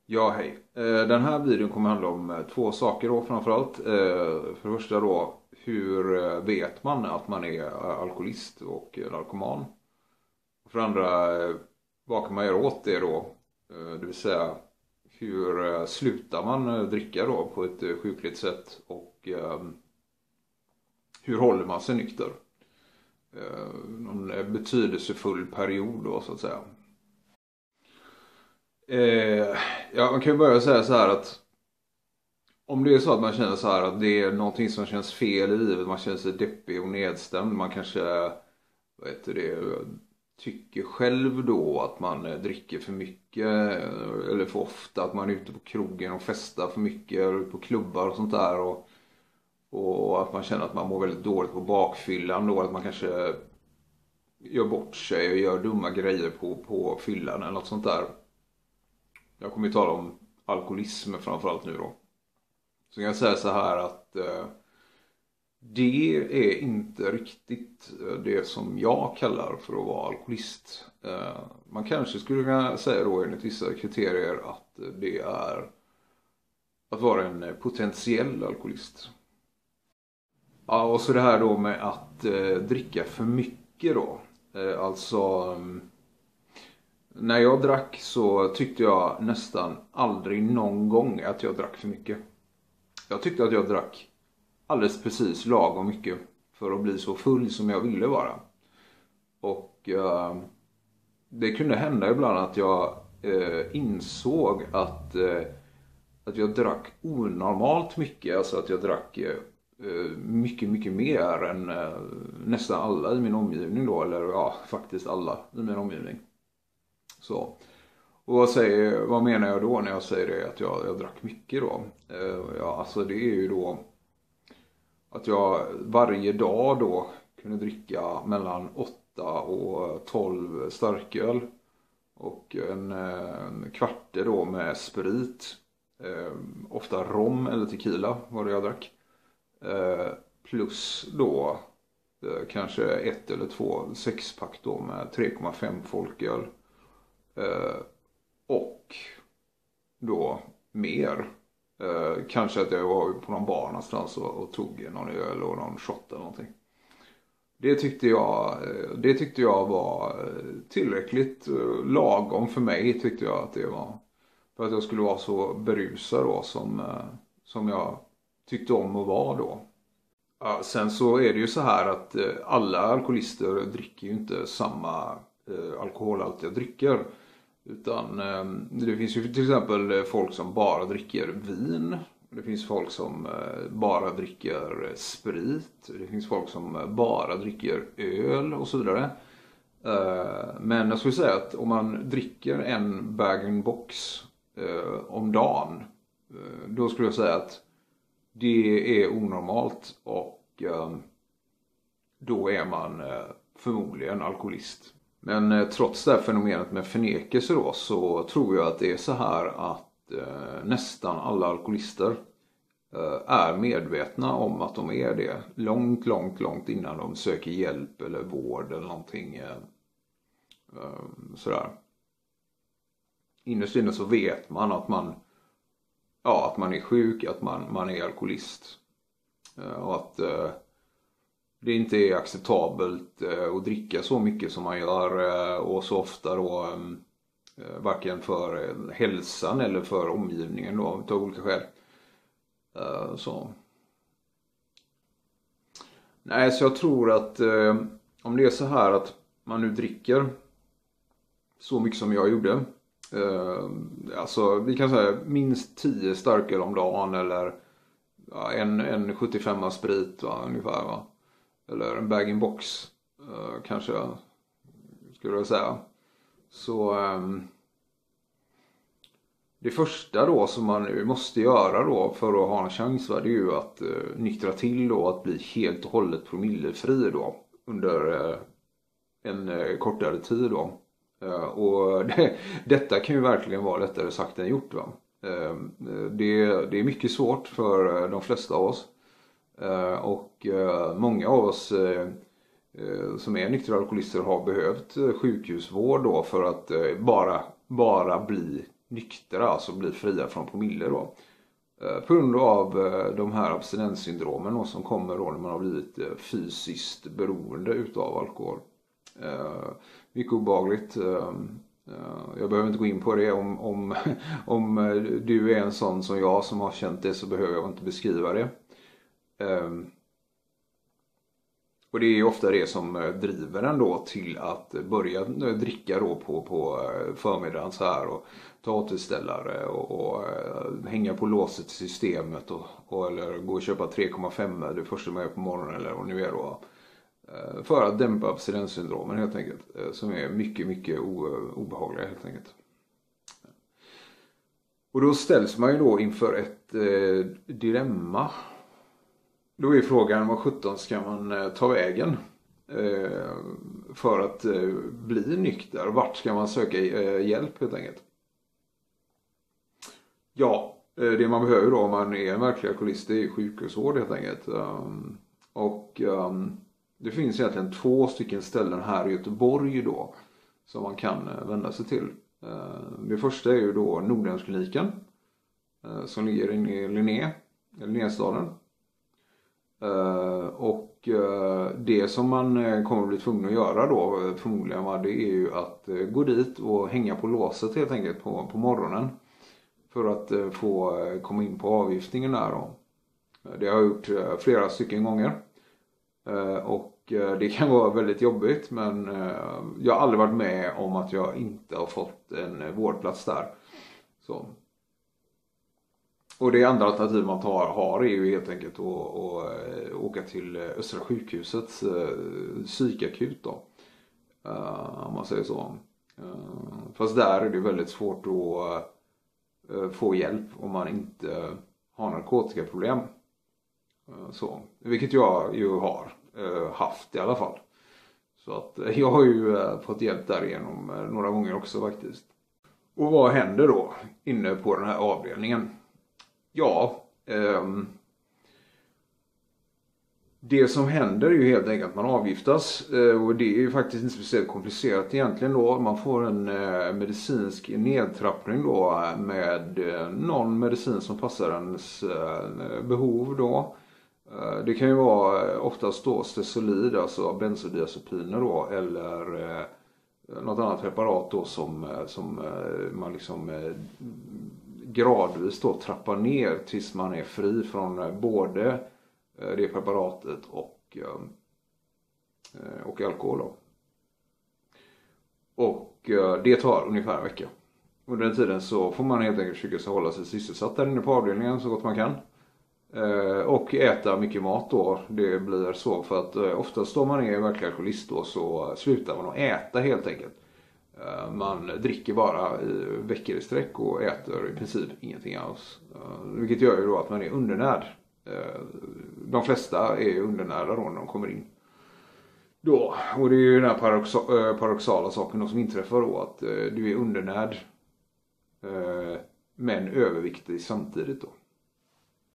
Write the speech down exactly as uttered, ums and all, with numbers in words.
Ja, hej. Eh, Den här videon kommer handla om eh, två saker då framförallt. Eh, För det första då, hur eh, vet man att man är eh, alkoholist och eh, narkoman? Och för det andra, eh, vad kan man göra åt det då? Eh, Det vill säga, hur eh, slutar man eh, dricka då på ett eh, sjukligt sätt? Och eh, hur håller man sig nykter? Eh, Någon eh, betydelsefull period då så att säga. Eh, Ja, man kan ju börja säga så här att om det är så att man känner så här att det är någonting som känns fel i livet, man känner sig deppig och nedstämd, man kanske, vad heter det, tycker själv då att man eh, dricker för mycket eh, eller för ofta, att man är ute på krogen och festar för mycket, eller ute på klubbar och sånt där, och, och att man känner att man mår väldigt dåligt på bakfyllan då, att man kanske gör bort sig och gör dumma grejer på, på fyllan eller något sånt där. Jag kommer ju tala om alkoholism framförallt nu då. Så kan jag säga så här att eh, det är inte riktigt eh, det som jag kallar för att vara alkoholist. Eh, man kanske skulle kunna säga då enligt vissa kriterier att det är att vara en potentiell alkoholist. Ja, och så det här då med att eh, dricka för mycket då. Eh, alltså, mm, när jag drack så tyckte jag nästan aldrig någon gång att jag drack för mycket. Jag tyckte att jag drack alldeles precis lagom mycket för att bli så full som jag ville vara. Och eh, det kunde hända ibland att jag eh, insåg att, eh, att jag drack onormalt mycket. Alltså att jag drack eh, mycket, mycket mer än eh, nästan alla i min omgivning då. Eller ja, faktiskt alla i min omgivning. Så. Och vad, säger, vad menar jag då när jag säger det, att jag, jag drack mycket då? Eh, ja, alltså det är ju då att jag varje dag då kunde dricka mellan åtta och tolv starköl. Och en, en kvarte då med sprit. Eh, ofta rom eller tequila var det jag drack. Eh, plus då eh, kanske ett eller två sexpack då med tre komma fem folköl. Eh, och då mer. Eh, kanske att jag var på någon bar någonstans och, och tog någon öl och någon shot eller någonting. Det tyckte jag, det tyckte jag var tillräckligt lagom för mig, tyckte jag att det var. För att jag skulle vara så berusad då som, som jag tyckte om att vara då. Ja, sen så är det ju så här att alla alkoholister dricker ju inte samma eh, alkoholhaltiga drycker. Utan eh, det finns ju till exempel folk som bara dricker vin. Det finns folk som eh, bara dricker sprit. Det finns folk som eh, bara dricker öl och så vidare. Eh, men jag skulle säga att om man dricker en bag-in-box eh, om dagen. Eh, då skulle jag säga att det är onormalt och eh, då är man eh, förmodligen alkoholist. Men eh, trots det här fenomenet med förnekelse då, så tror jag att det är så här att eh, nästan alla alkoholister eh, är medvetna om att de är det. Långt, långt, långt innan de söker hjälp eller vård eller någonting eh, eh, sådär. Innerst inne så vet man att man, ja, att man är sjuk, att man, man är alkoholist. Eh, och att eh, det inte är acceptabelt att dricka så mycket som man gör och så ofta då, varken för hälsan eller för omgivningen då, av olika skäl. Så. Nej, så jag tror att om det är så här att man nu dricker så mycket som jag gjorde, alltså vi kan säga minst tio starköl om dagen eller en, en sjuttiofem sprit va, ungefär va. Eller en bag-in-box uh, kanske skulle jag säga. Så um, det första då som man måste göra då för att ha en chans, va, det är ju att uh, nyktra till och att bli helt och hållet promillefri då under uh, en uh, kortare tid då. Uh, och det, detta kan ju verkligen vara lättare sagt än gjort va. Uh, det, det är mycket svårt för uh, de flesta av oss. Uh, och uh, många av oss uh, uh, som är nyktra alkoholister har behövt uh, sjukhusvård då för att uh, bara, bara bli nyktra, alltså bli fria från promille då. På grund av de här abstinenssyndromen då, som kommer då när man har blivit fysiskt beroende utav alkohol. Mycket obehagligt. Jag behöver inte gå in på det. Om, om, om du är en sån som jag som har känt det, så behöver jag inte beskriva det. Och det är ju ofta det som driver en då till att börja dricka då på, på förmiddagen så här, och ta återställare och, och hänga på låset i systemet och, och eller gå och köpa tre komma fem det första man gör på morgonen eller vad nu är då. För att dämpa abstinenssyndromen helt enkelt, som är mycket mycket obehagliga helt enkelt. Och då ställs man ju då inför ett eh, dilemma. Då är frågan, vad sjutton ska man eh, ta vägen eh, för att eh, bli nykter? Vart ska man söka eh, hjälp helt enkelt? Ja, eh, det man behöver då om man är en verklig alkoholist, det är sjukhusvård helt enkelt. Um, och um, det finns egentligen två stycken ställen här i Göteborg då som man kan eh, vända sig till. Uh, det första är ju då Nordhemskliniken uh, som ligger inne i Linné, Linnéstaden. Uh, och uh, det som man uh, kommer att bli tvungen att göra då uh, förmodligen va, det är ju att uh, gå dit och hänga på låset helt enkelt på, på morgonen för att uh, få uh, komma in på avgiftningen där då. Uh, det har jag gjort uh, flera stycken gånger uh, och uh, det kan vara väldigt jobbigt, men uh, jag har aldrig varit med om att jag inte har fått en uh, vårdplats där. Så. Och det andra alternativ man tar, har är ju helt enkelt att, att åka till Östra sjukhusets psykakut då. Om man säger så. Fast där är det väldigt svårt att få hjälp om man inte har narkotikaproblem. Så. Vilket jag ju har haft i alla fall. Så att jag har ju fått hjälp därigenom några gånger också faktiskt. Och vad händer då inne på den här avdelningen? Ja, eh, det som händer är ju helt enkelt att man avgiftas eh, och det är ju faktiskt inte speciellt komplicerat egentligen då. Man får en eh, medicinsk nedtrappning då med eh, någon medicin som passar ens eh, behov då. Eh, det kan ju vara oftast då Stesolid, alltså bensodiazepiner då, eller eh, något annat preparat då som, som eh, man liksom eh, gradvis då trappar ner tills man är fri från både det preparatet och, och alkohol då. Och det tar ungefär en vecka. Under den tiden så får man helt enkelt försöka hålla sig sysselsatt där inne på avdelningen så gott man kan. Och äta mycket mat då. Det blir så för att oftast då man är verklig alkoholist då så slutar man att äta helt enkelt. Man dricker bara i veckor i sträck och äter i princip ingenting alls. Vilket gör ju då att man är undernärd. De flesta är undernärda då när de kommer in. Då, och det är ju den här paradoxa- paradoxala saken då som inträffar då, att du är undernärd men överviktig samtidigt då.